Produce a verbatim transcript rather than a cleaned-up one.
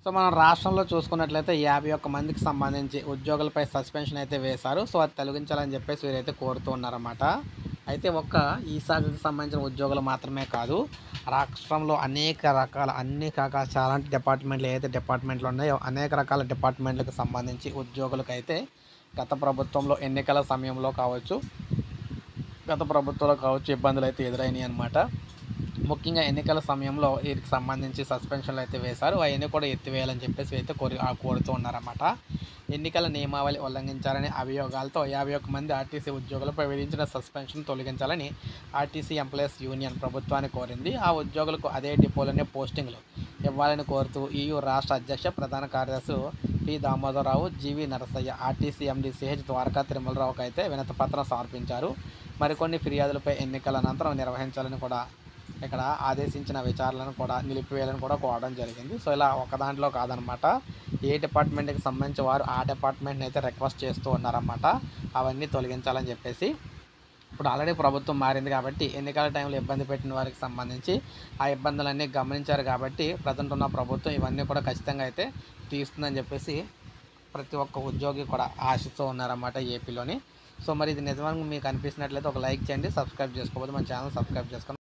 So మనం రాష్ట్రంలో చూసుకున్నట్లయితే యాభై ఒక్క మందికి సంబంధించి ఉద్యోగులపై సస్పెన్షన్ అయితే వేశారు. సో అది తొలగించాలని చెప్పేసి వీరైతే కోరుతూ ఉన్నారన్నమాట. అయితే ఒక్క ఈ శాఖకు సంబంధించిన ఉద్యోగులు మాత్రమే కాదు, రాష్ట్రంలో అనేక రకాల అన్ని రకాల చాలా డిపార్ట్మెంట్లు ఏదైతే డిపార్ట్మెంట్లు ఉన్నాయో అనేక రకాల డిపార్ట్మెంట్లకు సంబంధించి ఉద్యోగులకైతే గత ప్రభుత్వంలో ఎన్నికల సమయంలో కావచ్చు, గత ప్రభుత్వంలో కావచ్చు ఇబ్బందులు అయితే ఎదురైనాయి అన్నమాట. ముఖ్యంగా ఎన్నికల సమయంలో వీరికి సంబంధించి సస్పెన్షన్లు అయితే వేశారు. అవన్నీ కూడా ఎత్తివేయాలని చెప్పేసి అయితే కోరి కోరుతూ ఉన్నారన్నమాట. ఎన్నికల నియమావళి ఉల్లంఘించారనే అభియోగాలతో యాభై ఒక్క మంది ఆర్టీసీ ఉద్యోగులపై విధించిన సస్పెన్షన్ తొలగించాలని ఆర్టీసీ ఎంప్లాయీస్ యూనియన్ ప్రభుత్వాన్ని కోరింది. ఆ ఉద్యోగులకు అదే డిపోలోనే పోస్టింగ్లు ఇవ్వాలని కోరుతూ ఈయూ రాష్ట్ర అధ్యక్ష ప్రధాన కార్యదర్శి P Damodararao, G V Narasaiah, RTC MD CH Dwaraka తిరుమలరావుకు అయితే వినతిపత్రం సమర్పించారు. మరికొన్ని ఫిర్యాదులపై ఎన్నికల అనంతరం నిర్వహించాలని కూడా ఇక్కడ ఆదేశించిన విచారణలను కూడా నిలిపివేయాలని కూడా కోరడం జరిగింది. సో ఇలా ఒక దాంట్లో కాదనమాట, ఏ డిపార్ట్మెంట్కి సంబంధించి వారు ఆ డిపార్ట్మెంట్ని అయితే రిక్వెస్ట్ చేస్తూ ఉన్నారన్నమాట. అవన్నీ తొలగించాలని చెప్పేసి ఇప్పుడు ఆల్రెడీ ప్రభుత్వం మారింది కాబట్టి ఎన్నికల టైంలో ఇబ్బంది పెట్టిన వారికి సంబంధించి ఆ ఇబ్బందులన్నీ గమనించారు కాబట్టి ప్రజెంట్ ఉన్న ప్రభుత్వం ఇవన్నీ కూడా ఖచ్చితంగా అయితే తీస్తుందని చెప్పేసి ప్రతి ఒక్క ఉద్యోగి కూడా ఆశిస్తూ ఉన్నారన్నమాట ఏపీలోని. సో మరి ఇది నిజంగా మీకు అనిపిస్తున్నట్లయితే ఒక లైక్ చేయండి, సబ్స్క్రైబ్ చేసుకోకపోతే మన ఛానల్ సబ్స్క్రైబ్ చేసుకోండి.